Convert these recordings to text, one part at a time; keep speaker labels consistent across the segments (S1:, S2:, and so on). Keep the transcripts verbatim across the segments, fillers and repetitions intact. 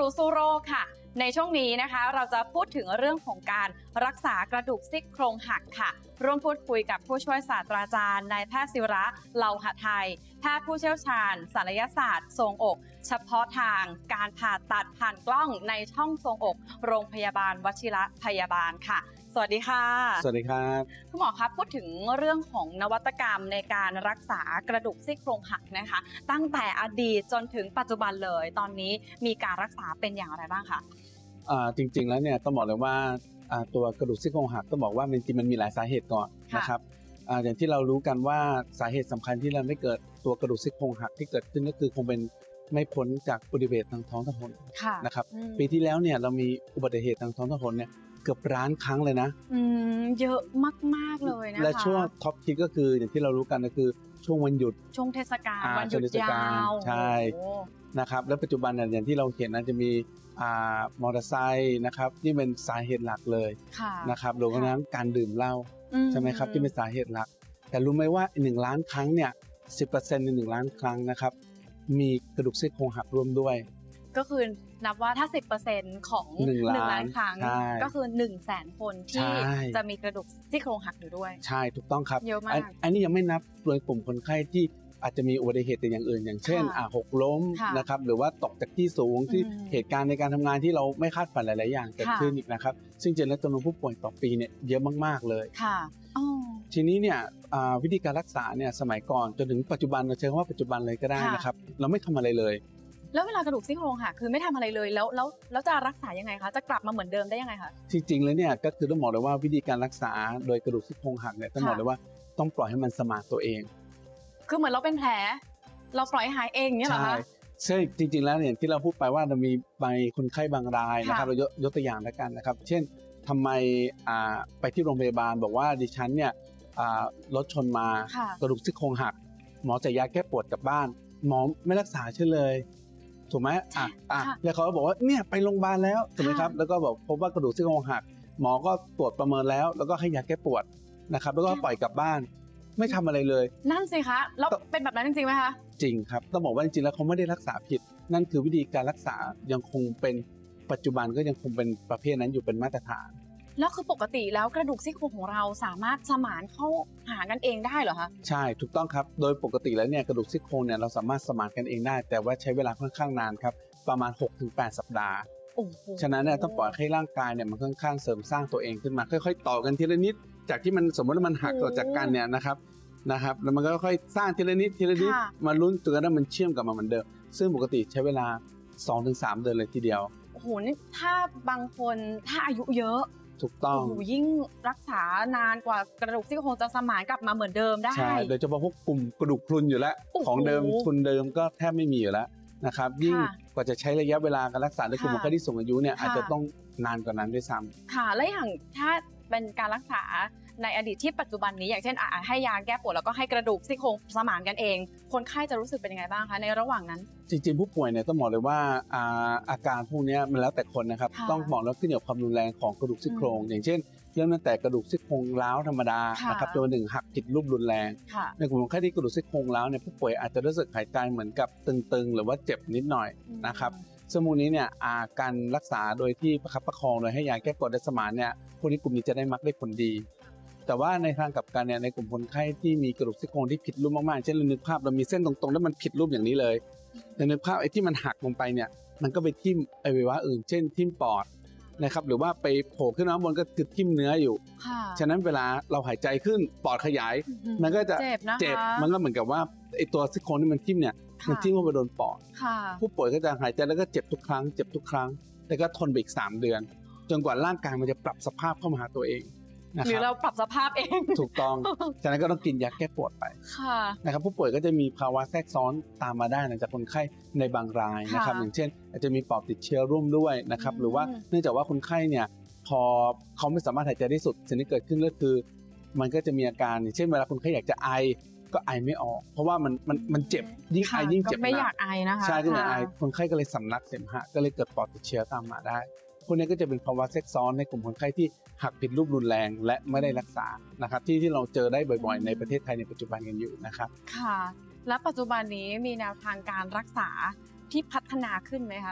S1: รู้สู้โรคค่ะในช่วงนี้นะคะเราจะพูดถึงเรื่องของการรักษากระดูกซี่โครงหักค่ะร่วมพูดคุยกับผู้ช่วยศาสตราจารย์นายแพทย์ศิระเลาหะไทยแพทย์ผู้เชี่ยวชาญศัลยศาสตร์ทรวงอกเฉพาะทางการผ่าตัดผ่านกล้องในช่องทรวงอกโรงพยาบาลวชิระพยาบาลค่ะสวัสดีค่ะ
S2: สวัสดีครับ
S1: คุณหมอครับพูดถึงเรื่องของนวัตกรรมในการรักษากระดูกซี่โครงหักนะคะตั้งแต่อดีตจนถึงปัจจุบันเลยตอนนี้มีการรักษาเป็นอย่างไรบ้างคะ
S3: อ่าจริงๆแล้วเนี่ยต้องบอกเลยว่าอ่าตัวกระดูกซี่โครงหักต้องบอกว่ามันจริงมันมีหลายสาเหตุก่อนนะครับอ่าอย่างที่เรารู้กันว่าสาเหตุสำคัญที่เราไม่เกิดตัวกระดูกซี่โครงหักที่เกิดขึ้นก็คือคงเป็นไม่พ้นจากอุบัติเหตุทางท้องถนนนะครับปีที่แล้วเนี่ยเรามีอุบัติเหตุทางท้องถนนเนี่ยเกือบล้านครั้งเลยนะ
S1: อืมเยอะมากๆเลยนะคะ
S3: และช่วงท็อปฮิตก็คืออย่างที่เรารู้กันก็คือช่วงวันหยุด
S1: ช่วงเทศกาลวันหยุดยาว
S3: ใช่นะครับแล้วปัจจุบันเนี่ยอย่างที่เราเห็นนะจะมีอ่ามอเตอร์ไซค์นะครับที่เป็นสาเหตุหลักเลยนะครับรวมทั้งการดื่มเหล้าใช่ไหมครับที่เป็นสาเหตุหลักแต่รู้ไหมว่าหนึ่งล้านครั้งเนี่ยสิบเปอร์เซ็นต์ในหนึ่งล้านครั้งนะครับมีกระดูกซี่โครงหักร่วมด้วย
S1: ก็คือนับว่าถ้า สิบเปอร์เซ็นต์ ของหนึ่งล้านครั้งก็คือ หนึ่งแสน คนที่จะมีกระดูกซี่โครงหักอยู่ด้วย
S3: ใช่ถูกต้องครับ
S1: เยอะมาก
S3: อันนี้ยังไม่นับโดยกลุ่มคนไข้ที่อาจจะมีอุบัติเหตุอย่างอื่นอย่างเช่นหกล้มนะครับหรือว่าตกจากที่สูงที่เหตุการณ์ในการทำงานที่เราไม่คาดฝันหลายๆอย่างเกิดขึ้นอีกนะครับซึ่งจริงแล้วจำนวนผู้ป่วยต่อปีเนี่ยเยอะมากๆเลยทีนี้เนี่ยวิธีการรักษาเนี่ยสมัยก่อนจนถึงปัจจุบันเราใช้คำว่าปัจจุบันเลยก็ได้นะครับเราไม่ทำอะไรเลย
S1: แล้วเวลากระดูกซี่โครงหักคือไม่ทำอะไรเลยแล้วแล้วแล้วจะรักษายังไงคะจะกลับมาเหมือนเดิมได้ยังไงคะ
S3: จริงๆแล้วเนี่ยก็คือต้องบอกเลยว่าวิธีการรักษาโดยกระดูกซี่โครงหักเนี่ยต้องบอกเลยว่าต้องปล่อยให้มันสมานตัวเอง
S1: คือเหมือนเราเป็นแผลเราปล่อยให้หายเองเนี่ยเหรอคะ
S3: ใช่จริงๆแล้วเนี่ยที่เราพูดไปว่าเรามีใบคนไข้บางรายนะครับเรายกตัวอย่างแล้วกันนะครับเช่นทำไมไปที่โรงพยาบาลบอกว่าดิฉันเนี่ยรถชนมากระดูกซี่โครงหักหมอจ่ายยาแก้ปวดกลับบ้านหมอไม่รักษาเฉยเลยถูกไหมอ่ะอ่ะแล้วเขาก็บอกว่าเนี่ยไปโรงพยาบาลแล้วถูกไหมครับแล้วก็บอกพบว่ากระดูกซี่โครงหักหมอก็ตรวจประเมินแล้วแล้วก็ให้ยาแก้ปวดนะครับแล้วก็ปล่อยกลับบ้านไม่ทำอะไรเลย
S1: นั่นสิคะแล้วเป็นแบบนั้นจริงๆไหมคะ
S3: จริงครับต้องบอกว่าจริงๆแล้วเขาไม่ได้รักษาผิดนั่นคือวิธีการรักษายังคงเป็นปัจจุบันก็ยังคงเป็นประเภทนั้นอยู่เป็นมาตรฐาน
S1: แล้วคือปกติแล้วกระดูกซี่โครงของเราสามารถสมานเข้าหากันเองได้เหรอคะ
S3: ใช่ถูกต้องครับโดยปกติแล้วเนี่ยกระดูกซี่โครงเนี่ยเราสามารถสมานกันเองได้แต่ว่าใช้เวลาค่อนข้างนานครับประมาณ หกถึงแปด สัปดาห์ฉะนั้นเนี่ยต้องปล่อยให้ร่างกายเนี่ยมันค่อนข้างเสริมสร้างตัวเองขึ้นมาค่อยๆต่อกันทีละนิดจากที่มันสมมติว่ามันหักออกจากกันเนี่ยนะครับนะครับแล้วมันก็ค่อยสร้างทีละนิดทีละนิดมาลุ้นจนกระทั่งมันเชื่อมกลับมาเหมือนเดิมซึ่งปกติใช้เวลา สองถึงสาม เดือนเลยทีเดียว
S1: โอ้โหนี่ถ้าบางคนถ้าอายุเยอะ
S3: ถูกต้อง
S1: โอ้โหยิ่งรักษานานกว่ากระดูกซี่โครงจะสมานกลับมาเหมือนเดิมได้
S3: ใช่โดยเฉพาะพวกกลุ่มกระดูกพรุนอยู่แล้วของเดิมทุนเดิมก็แทบไม่มีอยู่แล้วนะครับยิ่งกว่าจะใช้ระยะเวลาการรักษาในกลุ่มคนที่สูงอายุเนี่ยอาจจะต้องนานกว่านั้นด้วยซ้ำ
S1: ค่ะและอย่างถ้าเป็นการรักษาในอดีตที่ปัจจุบันนี้อย่างเช่นให้ยาแก้ปวดแล้วก็ให้กระดูกซี่โครงสมานกันเองคนไข้จะรู้สึกเป็นยังไงบ้างคะในระหว่างนั้น
S3: จริงๆผู้ป่วยเนี่ยต้องบอกเลยว่าอาอาการพวกนี้มันแล้วแต่คนนะครับต้องบอกแล้วขึ้นอยู่กับความรุนแรงของกระดูกซี่โครงอย่างเช่นเริ่มตั้งแต่กระดูกซี่โครงร้าวธรรมดานะครับจนถึงหักผิดรูปรุนแรงในกลุ่มคนไข้ที่กระดูกซี่โครงร้าวเนี่ยผู้ป่วยอาจจะรู้สึกหายใจเหมือนกับตึงๆหรือว่าเจ็บนิดหน่อยนะครับซึ่งพวกนี้เนี่ยการรักษาโดยที่ประคับประคองโดยให้ยาแก้ปวดได้สมานเนี่ยพวกนี้กลุ่มนี้จะได้มักได้ผลดีแต่ว่าในทางกลับกันเนี่ยในกลุ่มคนไข้ที่มีกระดูกซี่โครงที่ผิดรูปมากๆเช่นเรานึกภาพเรามีเส้นตรงๆแล้วมันผิดรูปอย่างนี้เลยแต่นึกภาพไอ้ที่มันหักลงไปเนี่ยมันก็ไปทิ่มอวัยวะอื่นเช่นทิ่มปอดนะครับหรือว่าไปโผล่ขึ้นมาบนก็คือทิ่มเนื้ออยู่ฉะนั้นเวลาเราหายใจขึ้นปอดขยายมันก็จะเจ็บมันก็เหมือนกับว่าไอ้ตัวซี่โครงที่มันทิ่มเนี่ยมันทิ่มเข้าไปโดนปอดผู้ป่วยก็จะหายใจแล้วก็เจ็บทุกครั้งเจ็บทุกครั้งแล้วก็ทนไปอีกสามเดือนจนกว่าร่างกายมันจะปรับสภาพเข้ามาหาตัวเอง
S1: หรือเราปรับสภาพเอง
S3: ถูกต้องฉะนั้นก็ต้องกินยาแก้ปวดไปนะครับผู้ป่วยก็จะมีภาวะแทรกซ้อนตามมาได้หลังจากคนไข้ในบางรายนะครับอย่างเช่นอาจจะมีปอดติดเชื้อร่วมด้วยนะครับหรือว่าเนื่องจากว่าคนไข้เนี่ยพอเขาไม่สามารถหายใจได้สุดสิ่งที่เกิดขึ้นก็คือมันก็จะมีอาการอย่างเช่นเวลาคนไข้อยากจะไอก็ไอไม่ออกเพราะว่ามันมันมันเจ็บยิ่งไอยิ่งเจ็บ
S1: ไม่อยากไอนะคะ
S3: ใช่ก็อยากไอคนไข้ก็เลยสำลักเสมหะก็เลยเกิดปอดติดเชื้อตามมาได้พวกนี้ก็จะเป็นภาวะแทรกซ้อนในกลุ่มคนไข้ที่หักผิดรูปรุนแรงและไม่ได้รักษานะครับที่ที่เราเจอได้บ่อยๆในประเทศไทยในปัจจุบันกันอยู่นะครับ
S1: ค่ะและปัจจุบันนี้มีแนวทางการรักษาที่พัฒนาขึ้นไหมคะ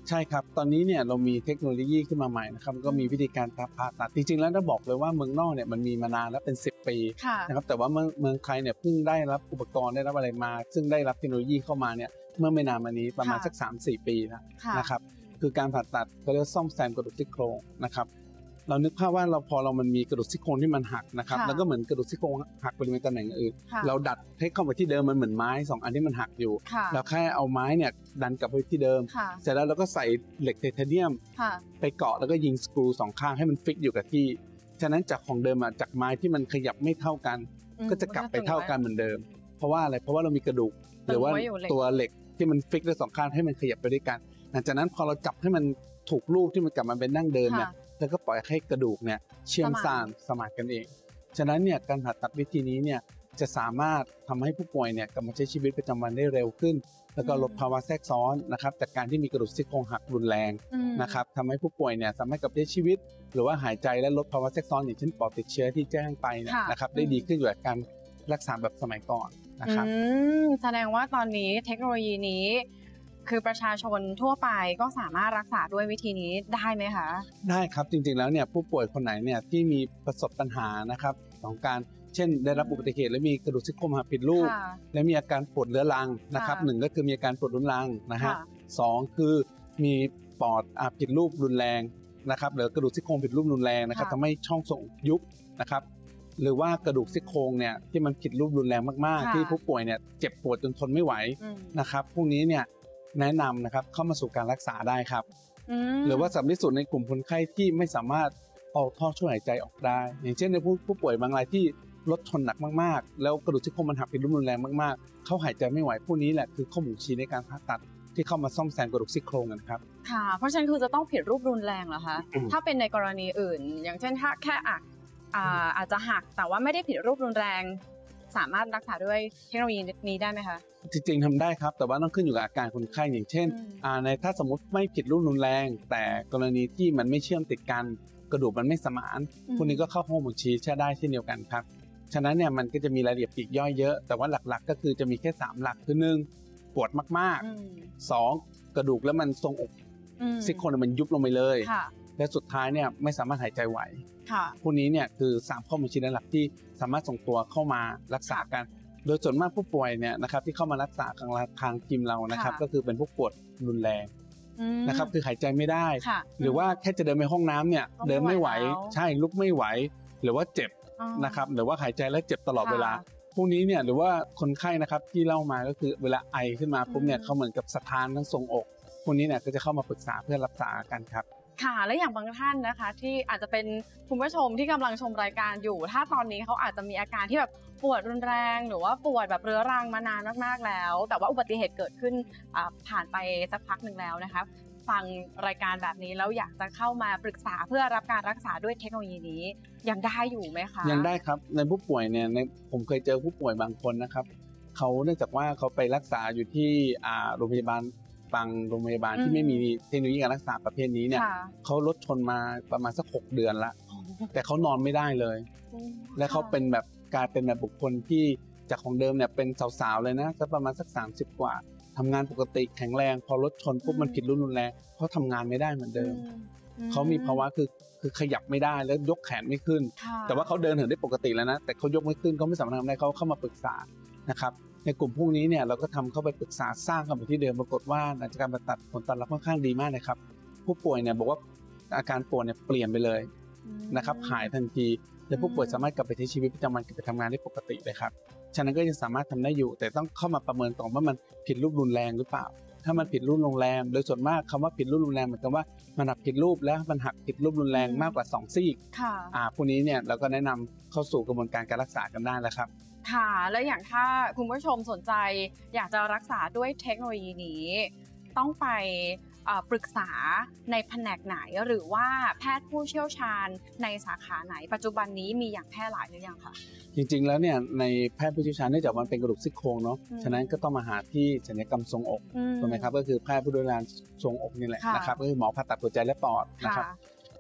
S3: ใช่ครับตอนนี้เนี่ยเรามีเทคโนโลยีขึ้นมาใหม่นะครับก็มีวิธีการผ่าตัดจริงๆแล้วต้องบอกเลยว่าเมืองนอกเนี่ยมันมีมานานแล้วเป็นสิบปีนะครับแต่ว่าเมืองเมืองไทยเนี่ยเพิ่งได้รับอุปกรณ์ได้รับอะไรมาซึ่งได้รับเทคโนโลยีเข้ามาเนี่ยเมื่อไม่นานมานี้ประมาณสัก สามถึงสี่ ปีแล้วนะครับคือการผ่าตัดก็เรียกซ่อมแซมกระดูกซี่โครงนะครับเรานึกภาพว่าเราพอเรามันมีกระดูกซี่โครงที่มันหักนะครับแล้วก็เหมือนกระดูกซี่โครงหักบริเวณตำแหน่งอื่นเราดัดให้เข้าไปที่เดิมมันเหมือนไม้สองอันที่มันหักอยู่เราแค่เอาไม้เนี่ยดันกลับไปที่เดิมเสร็จแล้วเราก็ใส่เหล็กไทเทเนียมไปเกาะแล้วก็ยิงสกรูสองข้างให้มันฟิกอยู่กับที่ฉะนั้นจากของเดิมจากไม้ที่มันขยับไม่เท่ากันก็จะกลับไปเท่ากันเหมือนเดิมเพราะว่าอะไรเพราะว่าเรามีกระดูกหรือว่าตัวเหล็กที่มันฟิกได้สองข้างให้มันขยับไปด้วยกันหลังจากนั้นพอเราจับให้มันถูกรูปที่มันกลับมาเป็นนั่งเดิมเนี่ยแล้วก็ปล่อยให้กระดูกเนี่ยเชื่อมสานสมานกันเองฉะนั้นเนี่ยการผ่าตัดวิธีนี้เนี่ยจะสามารถทำให้ผู้ป่วยเนี่ยกลับมาใช้ชีวิตประจำวันได้เร็วขึ้นแล้วก็ลดภาวะแทรกซ้อนนะครับจากการที่มีกระดูกซี่โครงหักรุนแรงนะครับทำให้ผู้ป่วยเนี่ยสามารถกลับมาใช้ชีวิตหรือว่าหายใจและลดภาวะแทรกซ้อนอย่างเช่นปอดติดเชื้อที่แจ้งไปนะครับได้ดีขึ้นกว่าการรักษาแบบสมัยก่อนนะครับ
S1: แสดงว่าตอนนี้เทคโนโลยีนี้คือประชาชนทั่วไปก็สามารถรักษาด้วยวิธีนี้ได้ไหมคะ
S3: ได้ครับจริงๆแล้วเนี่ยผู้ป่วยคนไหนเนี่ยที่มีประสบปัญหานะครับของการเช่นได้รับอุบัติเหตุและมีกระดูกซี่โครงหักผิดรูปและมีอาการปวดเรื้อรังนะครับหนึ่งก็คือมีอาการปวดรุนแรงนะฮะสองคือมีปอดผิดรูปรุนแรงนะครับหรือกระดูกซี่โครงผิดรูปรุนแรงนะครับทำให้ช่องส่งยุบนะครับหรือว่ากระดูกซี่โครงเนี่ยที่มันผิดรูปรุนแรงมากๆที่ผู้ป่วยเนี่ยเจ็บปวดจนทนไม่ไหวนะครับพวกนี้เนี่ยแนะนำนะครับเข้ามาสู่การรักษาได้ครับหรือว่าสำคัญที่สุดในกลุ่มคนไข้ที่ไม่สามารถเอาท่อช่วยหายใจออกได้อย่างเช่นในผู้ผู้ป่วยบางรายที่รถชนหนักมากๆแล้วกระดูกซี่โครงมันหักเป็นรุนแรงมากๆเขาหายใจไม่ไหวพวกนี้แหละคือข้อบ่งชี้ในการผ่าตัดที่เข้ามาซ่อมแซมกระดูกซี่โครงกันครับ
S1: ค่ะเพราะฉะนั้นคือจะต้องผิดรูปรุนแรงเหรอคะถ้าเป็นในกรณีอื่นอย่างเช่นถ้าแค่อาจอาจจะหักแต่ว่าไม่ได้ผิดรูปรุนแรงสามารถรักษาด้วยเทคโนโลยีนี้ได้ไหมคะ
S3: จริงๆทำได้ครับแต่ว่าต้องขึ้นอยู่กับอาการคนไข้อย่างเช่นในถ้าสมมติไม่ผิดรูปรุนแรงแต่กรณีที่มันไม่เชื่อมติดกันกระดูกมันไม่สมานพวกนี้ก็เข้าห้องบ่งชี้ใช้ได้เช่นเดียวกันครับฉะนั้นเนี่ยมันก็จะมีรายละเอียดปลีกย่อยเยอะแต่ว่าหลักๆก็คือจะมีแค่สามหลักคือหนึ่งปวดมากๆสองกระดูกแล้วมันทรงอกซี่โครงมันยุบลงไปเลยและสุดท้ายเนี่ยไม่สามารถหายใจไหวพวกนี้เนี่ยคือสามข้อบ่งชี้หลักที่สามารถส่งตัวเข้ามารักษากันโดยส่วนมากผู้ป่วยเนี่ยนะครับที่เข้ามารักษาทางทางทีมเรานะครับก็คือเป็นผู้ปวดรุนแรงนะครับคือหายใจไม่ได้หรือว่าแค่จะเดินไปห้องน้ำเนี่ยเดินไม่ไหวใช่ลุกไม่ไหวหรือว่าเจ็บนะครับหรือว่าหายใจแล้วเจ็บตลอดเวลาพวกนี้เนี่ยหรือว่าคนไข้นะครับที่เล่ามาก็คือเวลาไอขึ้นมาปุ๊บเนี่ยเขาเหมือนกับสะท้านทั้งทรงอกพวกนี้เนี่ยก็จะเข้ามาปรึกษาเพื่อรักษากันครับ
S1: ค่ะและอย่างบางท่านนะคะที่อาจจะเป็นคุณผู้ชมที่กำลังชมรายการอยู่ถ้าตอนนี้เขาอาจจะมีอาการที่แบบปวดรุนแรงหรือว่าปวดแบบเรื้อรังมานานมากๆแล้วแต่ว่าอุบัติเหตุเกิดขึ้นผ่านไปสักพักหนึ่งแล้วนะคะฟังรายการแบบนี้แล้วอยากจะเข้ามาปรึกษาเพื่อรับการรักษาด้วยเทคโนโลยีนี้ยังได้อยู่ไหมคะ
S3: ยังได้ครับในผู้ป่วยเนี่ยในผมเคยเจอผู้ป่วยบางคนนะครับเขาเนื่องจากว่าเขาไปรักษาอยู่ที่โรงพยาบาลบางโรงพยาบาลที่ไม่มีเทคโนโลยีการรักษาประเภทนี้เนี่ยเขารถชนมาประมาณสักหกเดือนละแต่เขานอนไม่ได้เลยและเขาเป็นแบบกลายเป็นแบบบุคคลที่จากของเดิมเนี่ยเป็นสาวๆเลยนะสักประมาณสักสามสิบกว่าทำงานปกติแข็งแรงพอรถชนปุ๊บมันผิดรุนแรงเขาทำงานไม่ได้เหมือนเดิมเขามีภาวะคือคือขยับไม่ได้แล้วยกแขนไม่ขึ้นแต่ว่าเขาเดินเหินได้ปกติแล้วนะแต่เขายกไม่ขึ้นเขาไม่สามารถทำได้เขาเข้ามาปรึกษานะครับในกลุ่มพวกนี้เนี่ยเราก็ทำเข้าไปปรึกษาสร้างเข้าไปที่เดิมปรากฏว่าหลังจากการผ่าตัดผลตอบรับค่อนข้างดีมากนะครับผู้ป่วยเนี่ยบอกว่าอาการปวดเนี่ยเปลี่ยนไปเลยนะครับหายทันทีและผู้ป่วยสามารถกลับไปใช้ชีวิตประจำวันกลับไปทำงานได้ปกติเลยครับฉะนั้นก็ยังสามารถทำได้อยู่แต่ต้องเข้ามาประเมินก่อนว่ามันผิดรูปรุนแรงหรือเปล่าถ้ามันผิดรูปรุนแรงโดยส่วนมากคำว่าผิดรูปรุนแรงหมายความว่ามันหักผิดรูปแล้วมันหักผิดรูปรุนแรงมากกว่าสองซีกอ่าพวกนี้เนี่ยเราก็แนะนำเข้าสู่กระบวนการการรักษากันได้แล้วครับ
S1: ค่ะแล้วอย่างถ้าคุณผู้ชมสนใจอยากจะรักษาด้วยเทคโนโลยีนี้ต้องไปปรึกษาในแผนกไหนหรือว่าแพทย์ผู้เชี่ยวชาญในสาขาไหนปัจจุบันนี้มีอย่างแพร่หลายหรือยังคะ
S3: จริงๆแล้วเนี่ยในแพทย์ผู้เชี่ยวชาญเนื่องจากมันเป็นกระดูกซี่โครงเนาะฉะนั้นก็ต้องมาหาที่ศัลยกรรมทรงอกถูกไหมครับก็คือแพทย์ผู้ดูแลทรงอกนี่แหละนะครับก็คือหมอผ่าตัดหัวใจและปอดนะครับ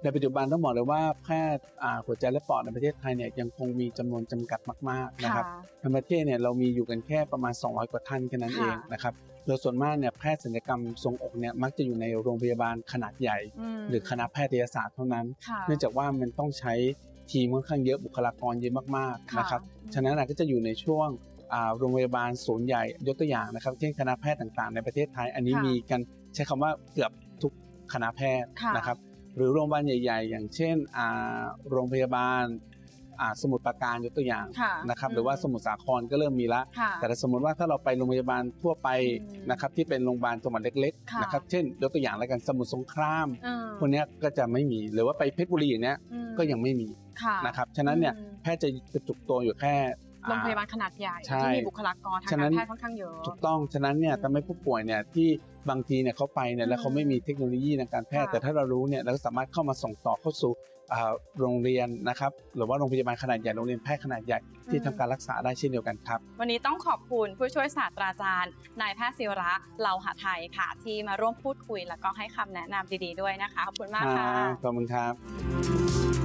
S3: ในปัจจุบันต้องบอกเลยว่าแพทย์หัวใจและปอดในประเทศไทยเนี่ยยังคงมีจำนวนจำกัดมากๆนะครับในประเทศเนี่ยเรามีอยู่กันแค่ประมาณสองร้อยกว่าท่านแค่นั้นเองนะครับโดยส่วนมากเนี่ยแพทย์ศัลยกรรมทรงอกเนี่ยมักจะอยู่ในโรงพยาบาลขนาดใหญ่หรือคณะแพทยศาสตร์เท่านั้นเนื่องจากว่ามันต้องใช้ทีมค่อนข้างเยอะบุคลากรเยอะมากๆนะครับฉะนั้นก็จะอยู่ในช่วงโรงพยาบาลศูนย์ใหญ่ยกตัวอย่างนะครับเช่นคณะแพทย์ต่างๆในประเทศไทยอันนี้มีกันใช้คำว่าเกือบทุกคณะแพทย์นะครับหรือโรงพยาบาลใหญ่ๆอย่างเช่นโรงพยาบาลสมุทรปราการยกตัวอย่างนะครับหรือว่าสมุทรสาครก็เริ่มมีละแต่สมมติว่าถ้าเราไปโรงพยาบาลทั่วไปนะครับที่เป็นโรงพยาบาลจังหวัดเล็กๆนะครับเช่นยกตัวอย่างแล้วกันสมุทรสงครามพวกนี้ก็จะไม่มีหรือว่าไปเพชรบุรีอย่างนี้ก็ยังไม่มีนะครับฉะนั้นเนี่ยแพทย์จะกระจุกตัวอยู่แค่
S1: โรงพยาบาลขนาดใหญ่ที่มีบุคลากรทางการแพทย์ค่อนข้างเยอะ
S3: ถูกต้องฉะนั้นเนี่ยทำให้ผู้ป่วยเนี่ยที่บางทีเนี่ยเขาไปเนี่ยแล้วเขาไม่มีเทคโนโลยีในการแพทย์แต่ถ้าเรารู้เนี่ยเราสามารถเข้ามาส่งต่อเข้าสู่โรงเรียนนะครับหรือว่าโรงพยาบาลขนาดใหญ่โรงเรียนแพทย์ขนาดใหญ่ที่ทำการรักษาได้เช่นเดียวกันครับ
S1: วันนี้ต้องขอบคุณผู้ช่วยศาสตราจารย์นายแพทย์ศิระเลาหะไทยค่ะที่มาร่วมพูดคุยแล้วก็ให้คำแนะนำดีๆด้วยนะคะขอบคุณมากค่ะ
S3: ขอบคุณครับ